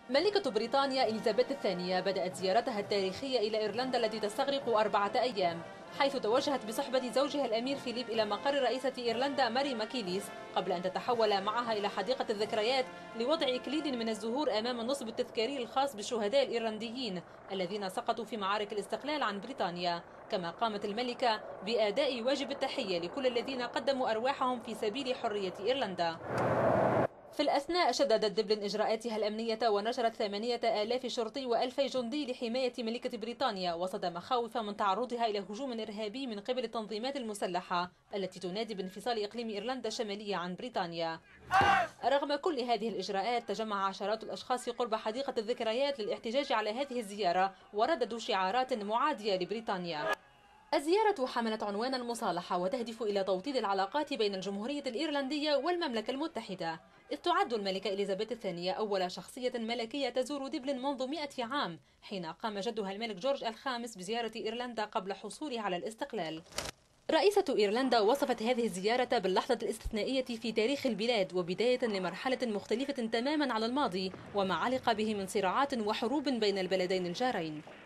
ملكة بريطانيا إليزابيث الثانية بدأت زيارتها التاريخية إلى إيرلندا التي تستغرق 4 أيام، حيث توجهت بصحبة زوجها الأمير فيليب إلى مقر رئيسة إيرلندا ماري ماكيليس، قبل أن تتحول معها إلى حديقة الذكريات لوضع إكليل من الزهور أمام النصب التذكاري الخاص بالشهداء الإيرلنديين الذين سقطوا في معارك الاستقلال عن بريطانيا. كما قامت الملكة بأداء واجب التحية لكل الذين قدموا أرواحهم في سبيل حرية إيرلندا. في الأثناء شددت دبلن إجراءاتها الأمنية ونشرت 8000 شرطي و2000 جندي لحماية ملكة بريطانيا وسط مخاوف من تعرضها إلى هجوم إرهابي من قبل التنظيمات المسلحة التي تنادي بانفصال إقليم إيرلندا الشمالية عن بريطانيا. رغم كل هذه الإجراءات تجمع عشرات الأشخاص قرب حديقة الذكريات للاحتجاج على هذه الزيارة ورددوا شعارات معادية لبريطانيا. الزيارة حملت عنوان المصالحة وتهدف إلى توطيد العلاقات بين الجمهورية الإيرلندية والمملكة المتحدة، إذ تعد الملكة إليزابيث الثانية أول شخصية ملكية تزور دبلن منذ 100 عام، حين قام جدها الملك جورج الخامس بزيارة إيرلندا قبل حصولها على الاستقلال. رئيسة إيرلندا وصفت هذه الزيارة باللحظة الاستثنائية في تاريخ البلاد وبداية لمرحلة مختلفة تماما على الماضي وما علق به من صراعات وحروب بين البلدين الجارين.